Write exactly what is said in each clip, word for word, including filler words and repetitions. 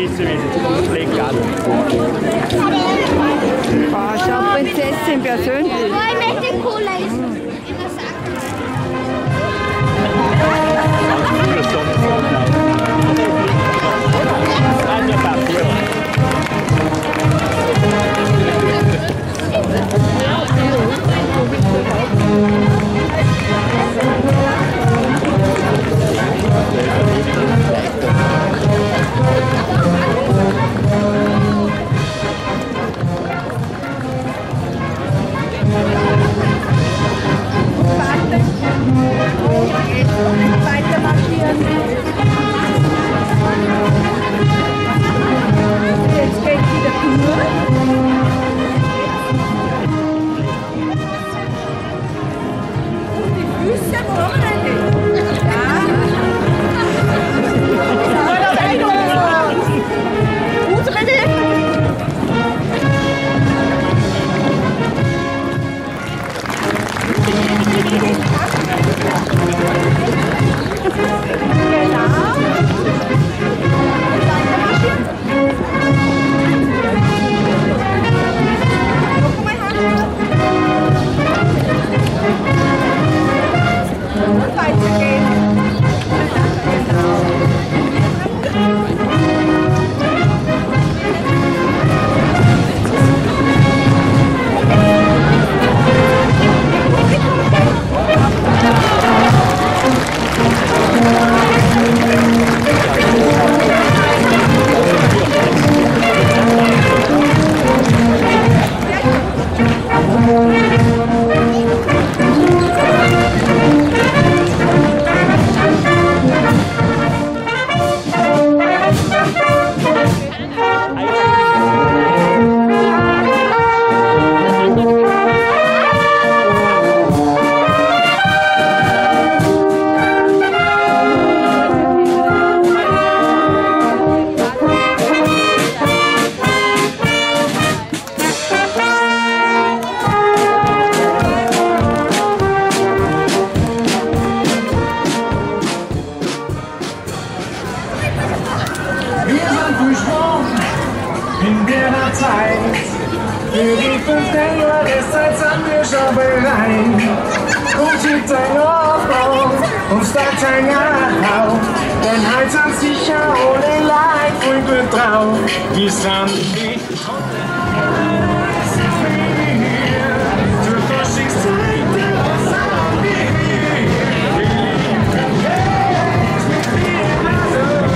wissen, wie es jetzt komplett geht. Ah, schau, Prinzessin persönlich. Oh, ich möchte den Cola essen. Weiter marschieren. Jetzt geht wieder Tour. Die Füße brauchen wir nicht. Ja. Unsere Weg. In der Zeit, für die fünf Jahre des Zeit sind wir schon bereit. Und schiebt ein Aufbau und steigt ein Jahr auf. Denn heute sind sicher ohne Leid voll gut drauf. Die sind nicht zur Faschingszeit, was sind wir hier? Wir lieben Welt mit mir.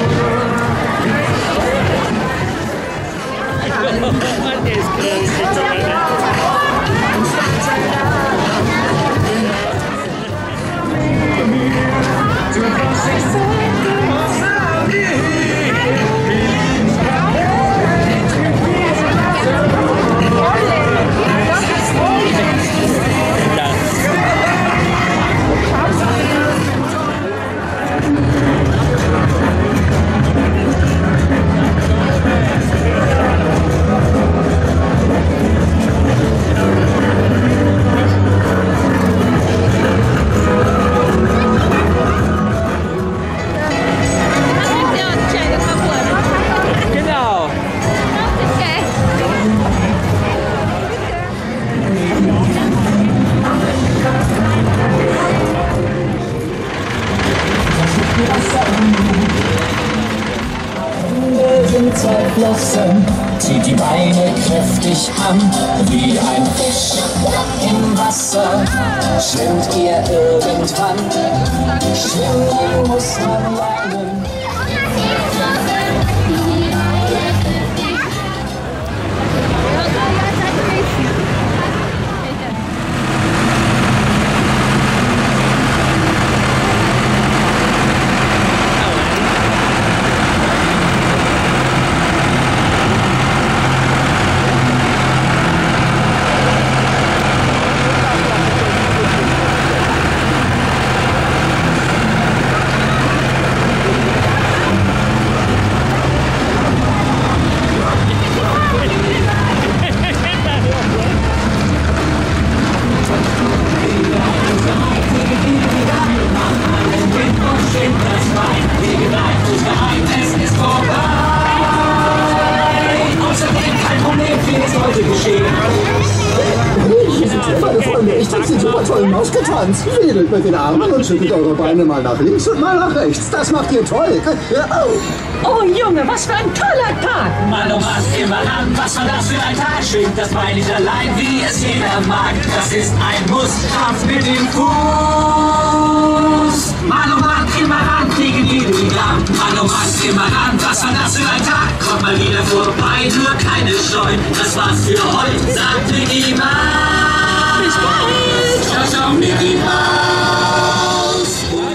Zerflossen, zieht die Beine kräftig an, wie ein Fisch im Wasser, schwimmt ihr irgendwann, schwimmen muss man lernen. Jetzt habt ihr super toll ausgetanzt. Wedelt mit den Armen und schüttelt eure Beine mal nach links und mal nach rechts. Das macht ihr toll. Oh, Oh Junge, was für ein toller Tag. Mann, oh Mann, immer an, was war das für ein Tag? Schwingt das Bein nicht allein, wie es jeder mag. Das ist ein Muss, Kraft mit dem Fuß. Mann, oh Mann, immer ran, gegen jede Liga. Mann, oh Mann, immer ran, was war das für ein Tag? Kommt mal wieder vorbei, nur keine Scheu. Das war's für heute, sagt Mickey Mouse. Bis bald. Ciao, ciao, Mickey Mouse.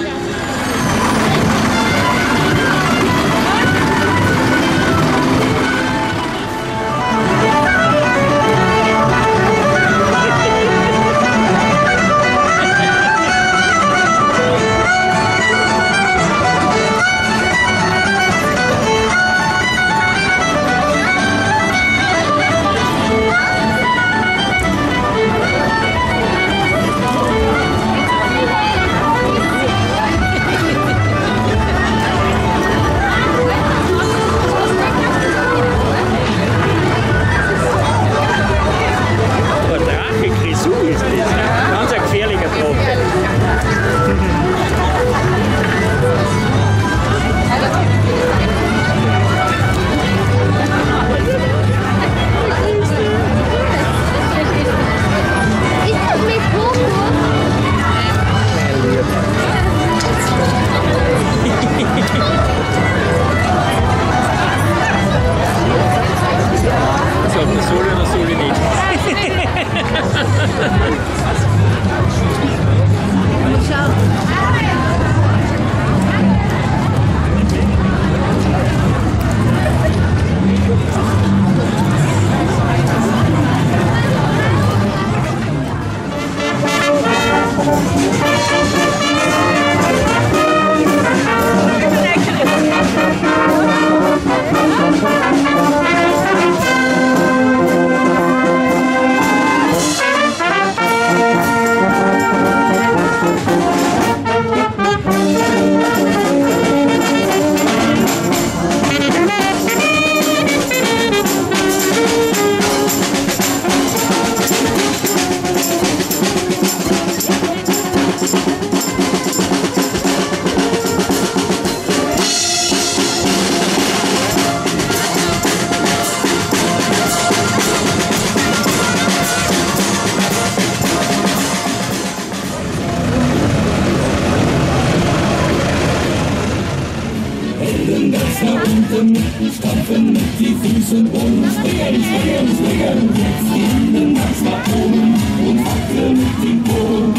Stampfen mit die Füße und springen, springen, springen. Jetzt die Hände ganz nach oben und wackeln mit dem Po.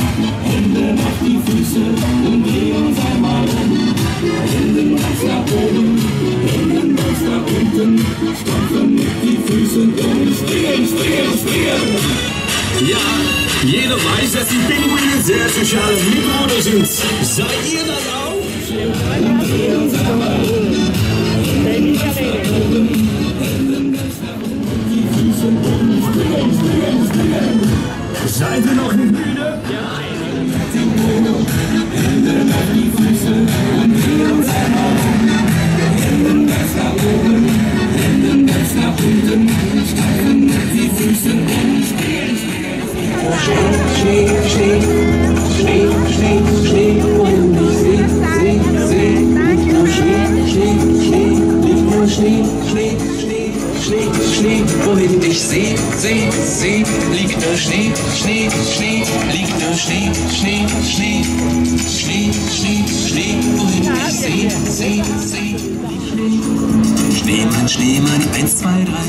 Hände nach die Füße und drehen uns einmal um. Hände ganz nach oben, Hände ganz nach unten. Stampfen mit die Füße und springen, springen, springen. Ja, jeder weiß, dass die Pinguine sehr soziale Mitbrüder sind. Seid ihr das auch? Und drehen uns einmal um. Seid ihr noch nicht müde? Ja. Hände auf die Füße und drehen uns einmal um. Hände ganz nach oben, Hände ganz nach unten. Steigen mit die Füße und stehen. Schnee, Schnee, Schnee, Schnee, Schnee, Schnee, wohin ich seh, seh, seh. Liegt nur Schnee, Schnee, Schnee, liegt nur Schnee, Schnee, Schnee, Schnee, Schnee, wohin ich seh, seh, seh. Liegt nur Schnee, Schnee, Schnee, liegt nur Schnee, Schnee, Schnee, Schnee, Schnee, Schnee, wohin ich seh, seh, seh. Schneemann, Schneemann, eins, zwei, drei.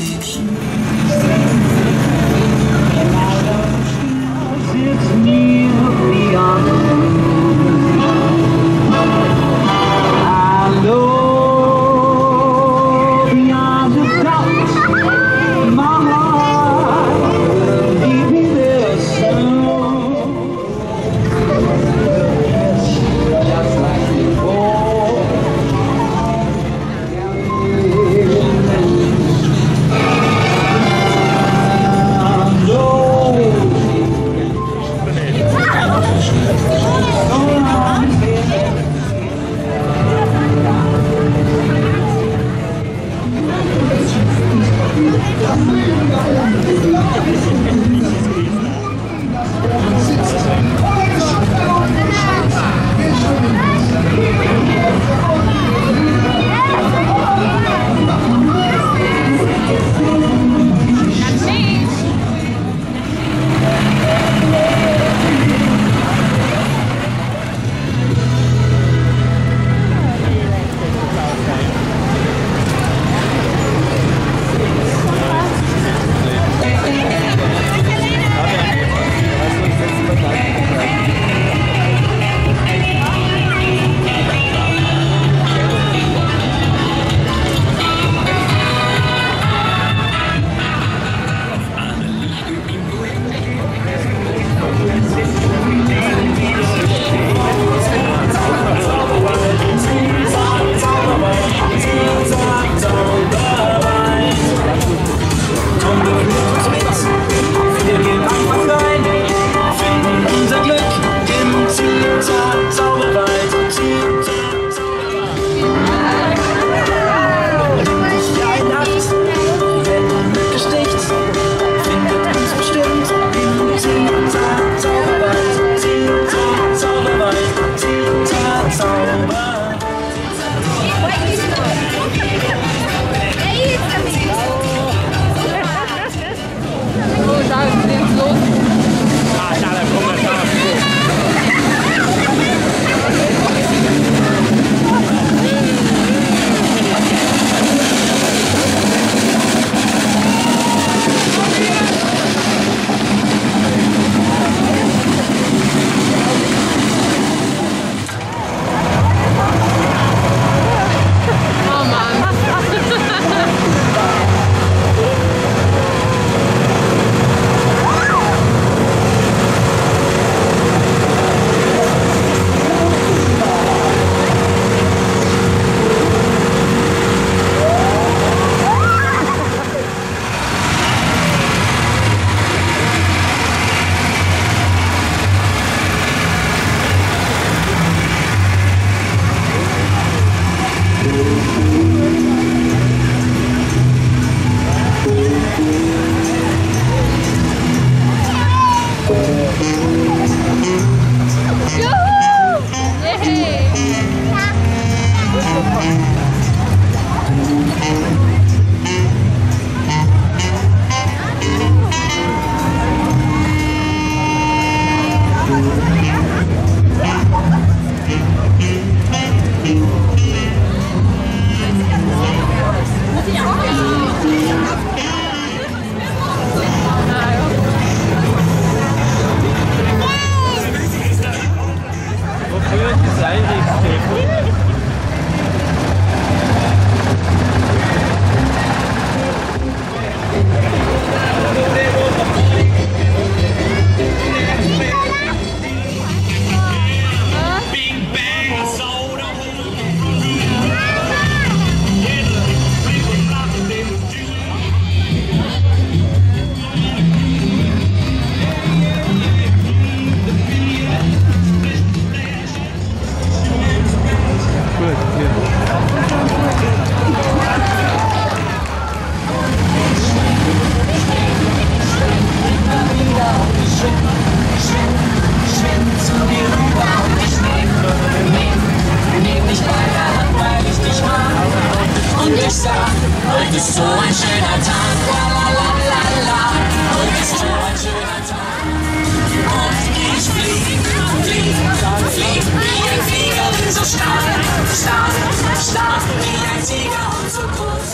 Heute ist so ein schöner Tag, la la la la la. Heute ist so ein schöner Tag. Und ich flieg, flieg, flieg wie ein Flieger, bin so stark, stark, stark wie ein Tiger und so groß.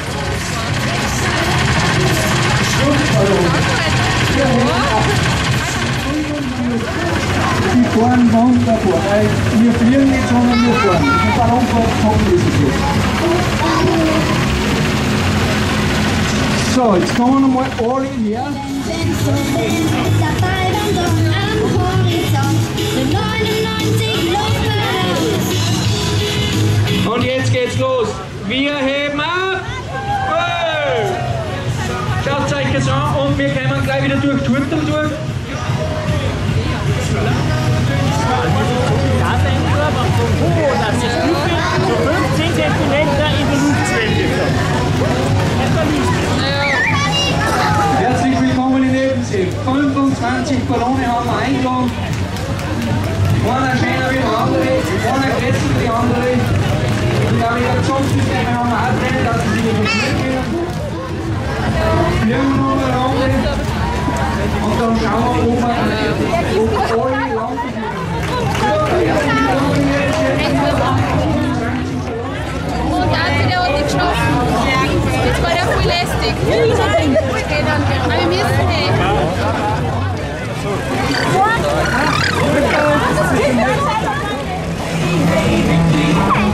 Die fahren wunderbar. Wir fliegen nicht, sondern wir fahren. Der Ballonfahrt kommt dieses Jahr. So, jetzt kommen wir nochmal alle her. Und jetzt geht's los. Wir heben ab. Hey. Schaut euch das an und wir kommen gleich wieder durch Turtel durch. fünfzehn Zentimeter in der Luft schweben. Herzlich willkommen in Ebensee. fünfundzwanzig Ballone haben wir eingeladen. Einer schöner wie der andere, einer größer wie die andere. Und da wir Gesundheitssysteme haben wir auch drin, dass sie sich überschneiden können. Wir haben noch eine Runde. Und dann schauen wir, ob wir ob alle landen. Der hat nicht geschlafen. Jetzt war der voll lästig. Aber wir müssen nicht. Ja.